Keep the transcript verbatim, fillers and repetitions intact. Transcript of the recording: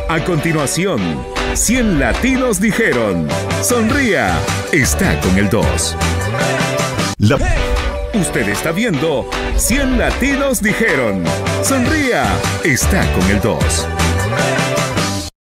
A continuación, cien latinos dijeron. Sonría, está con el dos. La... Usted está viendo cien latinos dijeron. Sonría, está con el dos.